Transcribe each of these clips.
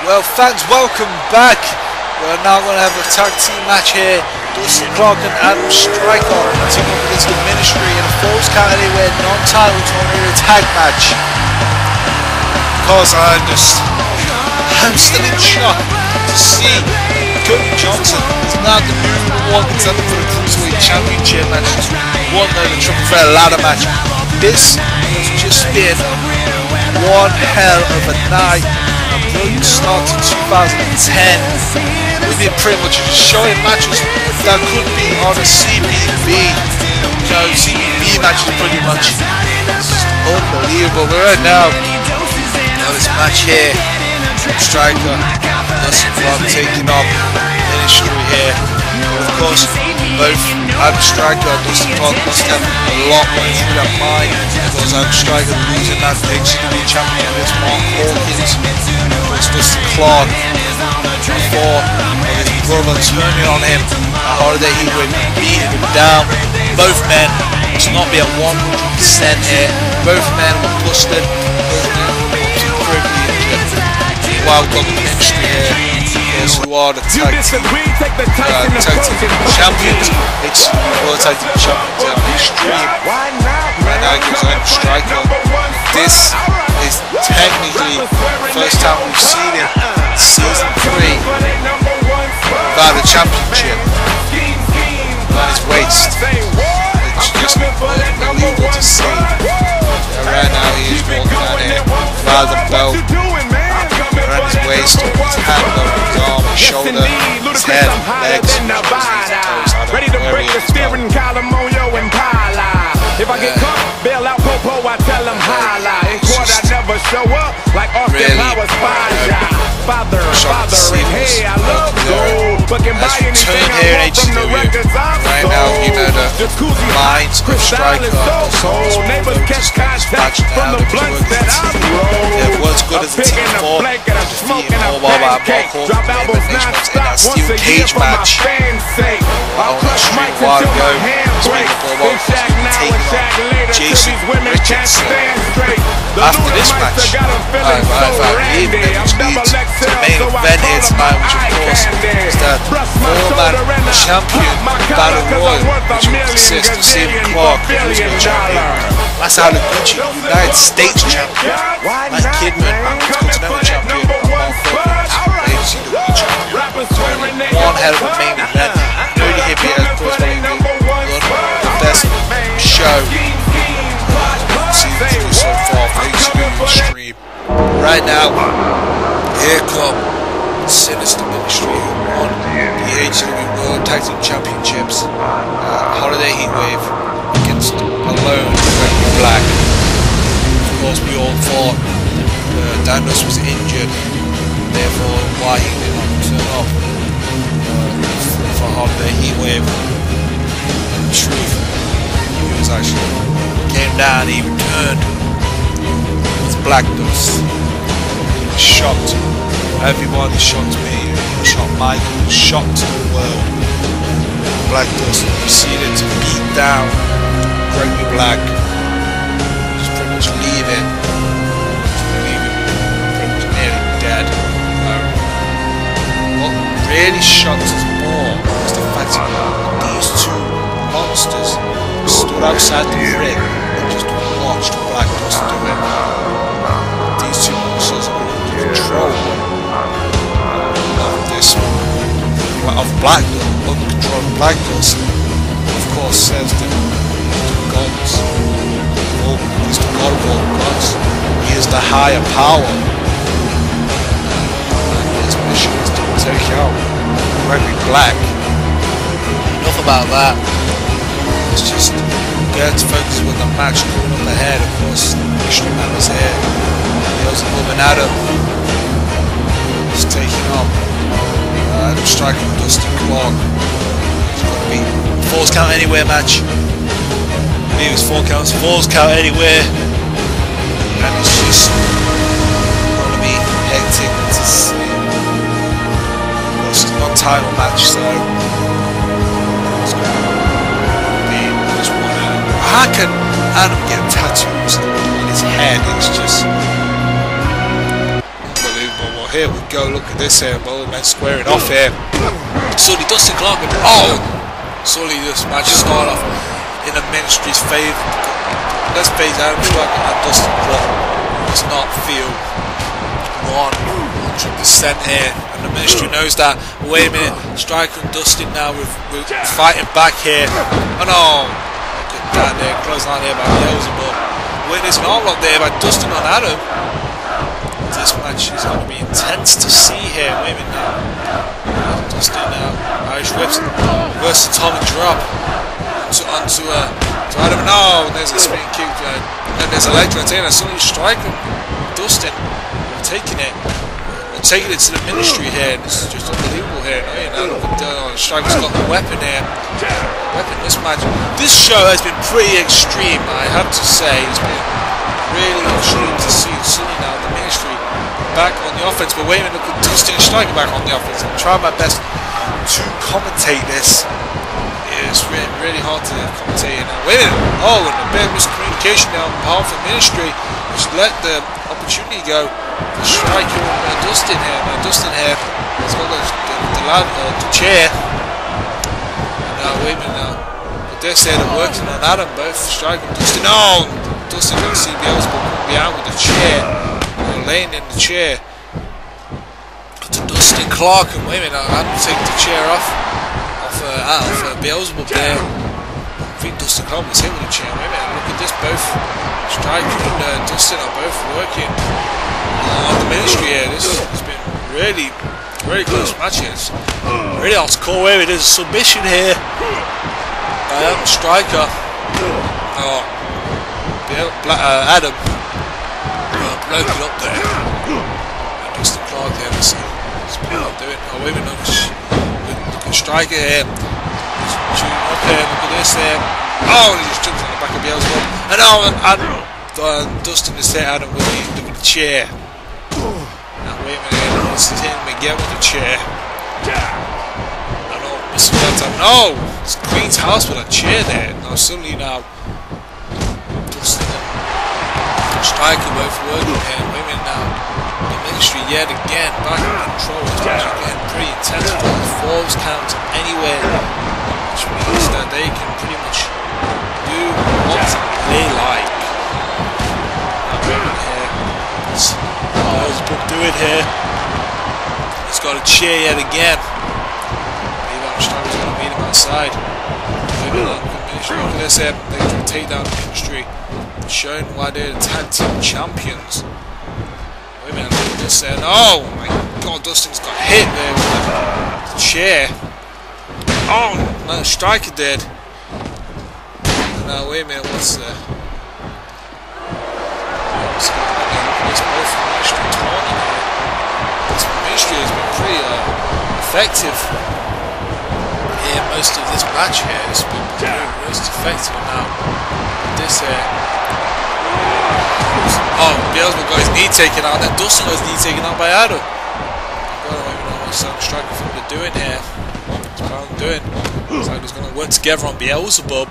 Well, fans, welcome back. We're now going to have a tag team match here. Dustin Clark and Adam Striker team up against the Ministry in a Falls Count Anywhere non-title tournament tag match. Because I'm still in shock to see Cody Johnson is now the new #1 contender for the Cruiserweight Championship match. Won the Triple Threat ladder match. This has just been one hell of a night. A brilliant start to 2010. We've been pretty much just showing matches that could be on a CPB. You know, CPB matches pretty much. It's unbelievable. But right now, this match here, Striker, Dustin Clark taking up Ministry here. But of course, both Adam Striker and Dustin Clark must have a lot more through their mind, because Adam Striker losing that HCW champion against Mark Hawkins. Of course, Dustin Clark before his brother turning on him at Holiday Heatwave, beating him down. Both men must not be at 100% here. Both men were busted. Both men were critically injured. Meanwhile, we've got the Ministry here, who are the tag team champions. It's World Tag Team Champions at Extreme. Right now, it gives Adam Striker. This is technically the first time we've seen him in Season 3 without a championship on his waist. It's just unbelievable to see. Right now, he is walking out here without the belt around his waist, his hand over his arm, his shoulder, his head, legs, ready to break the steering column on yo Impala. If I get caught, bail out Popo, I tell him holla. In court, I never show up like Austin Powers father, and hey, I love gold, but can buy anything I want from the records I've sold. Right now, you know the minds of Striker. Neighbors catch contact from the blunts that I roll. It was good as a team for defeating Mobile by Mark Hawkins in that steel cage match. I'll crush mics until my hands break. Then Shaq now and Shaq later, till these women can't stand straight. After this match, I believe that which leads to the main event here tonight, which of course is the 4-man champion battle royal, which will consist of CM Clark, the Cruiserweight champion, Masahiro Gucci, United States champion, Mike Kidman, Continental champion, and Mark Hawkins, HCW champion. One hell of a main event. Dirty Hippie has first the best show season 2 so far for HCW Extreme. Right now, here come Sinister Ministry, who won the HCW World Tag Team Championships Holiday Heatwave against Alone Red Black. Of course, we all thought Dandos was injured, therefore why he did not turn up for Holiday Heatwave. In truth, he was actually came down, he returned with Black Dust. He was shocked. Everyone shocked me, shocked Michael, shocked the world. Black Dust proceeded to beat down Gregory Black, just pretty much leaving pretty much nearly dead. What really shocked us more was the fact that these two monsters stood outside the ring and just watched Black Dust do it. These two monsters were in control of Black Dust, under control of Black Dust. Of course, says the gods. Oh, he's the god of all gods. He is the higher power. And his mission is to take out Gregory Black. Enough about that. Let's just get to focus with the match coming up ahead. Of course, Mystery Man is here. There's a woman Adam. He's taking up Adam Striker with Dustin Clark. It's going to be a Falls Count Anywhere match. I believe it's 4 counts. Falls Count Anywhere. And it's just going to be hectic to see. It's not a title match, so it's going to be just one. How can Adam get tattoos on his head? It's just unbelievable what here we go. Look at this here. Both men squaring off here. Suddenly Dustin Clark and suddenly this match started off in the Ministry's favour. Let's face Adam Striker and Dustin Clark does not feel 100% here, and the Ministry knows that. Wait a minute, Striker and Dustin now we're fighting back here. Oh no, look at that there, close on there by Beelzebub. Wait, there's an arm lock there by Dustin on Adam. This match is going to be intense to see here. Wait a minute now. Dustin now, Irish whips, reverse atomic drop onto Adam. No, there's a spinning kick, and there's a leg drop in. Suddenly Striker, Dustin, taking it to the Ministry here. This is just unbelievable here. Now look at Striker's got the weapon here. Weapon this match. This show has been pretty extreme, I have to say. It's been really extreme to see suddenly now the Ministry back on the offense. But wait a minute, look at Dustin and Striker back on the offense. I'm trying my best to commentate this. It's really hard to commentate now. Wait a minute. Oh, and a bit of miscommunication now on behalf of the Ministry, which let the opportunity go. Striker and Dustin here. Now Dustin here has got the chair. And now wait a minute now. But they're saying they're working on Adam, both Striker and Dustin. No! Dustin can see Beelzebub will be out with the chair. They're laying in the chair. To Dustin Clark, and wait a minute, Adam taking the chair off Beelzebub there. I think Dustin Clark was hit with the chair. Wait a minute, look at this, both Striker and Dustin are both working on the Ministry here. This has been really, very close matches. Really hard to call. Where it is a submission here by Adam Striker. Adam bloke it up there. And Dustin Clark there. Let's see what's doing. Oh, wait a minute. Look at Striker here. He's shooting up here. Look at this here. Oh, and he just jumps on the back of Beelzebub. And Dustin is there, Adam, with the chair. Now, wait a minute. This is him again with the chair. This is that time. No! It's Queen's house with a chair there. Now, suddenly now, Dustin and Striker both working here. Wait a minute now. The Ministry yet again back in control. It's again pretty intense. Falls count anywhere, which means that they can pretty much do what they like. Now, wait a minute here. Beelzebub do it here. He's got a chair yet again. Striker's going to meet him outside. Look at this here. They're going to take down the Ministry, showing why they're the tag team champions. Wait a minute, look at this here. Oh my god, Dustin's got hit there with the chair. Oh, no, Striker did. Now, wait a minute, what's going on here? Look at this, both from Ministry taunting here. This Ministry has been pretty effective. Most of this match here has been most effective now. This Beelzebub got his knee taken out, and Dustin got his knee taken out by Adam. I don't even know what Striker for them doing here. That's what I'm doing. It's like they're going to work together on Beelzebub.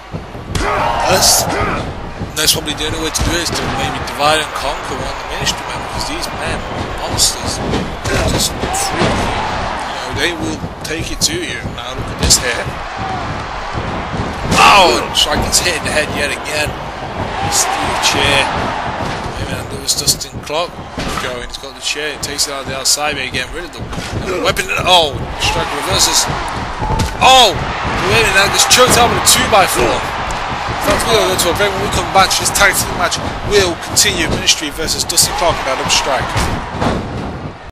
That's probably the only way to do it, is to maybe divide and conquer on the Ministry men, because these men are monsters. They're just freaky. They will take it to you. Now look at this here. Oh, and Striker's hitting the head yet again. Steel chair. And there was Dustin Clark going. He's got the chair. He takes it out of the outside. But again, rid of the weapon. Oh, Striker reverses. Oh, wait a minute. Now gets choked out with a 2x4. That's going to go to a break. When we come back, this tag team match will continue. Ministry versus Dustin Clark and Adam Striker.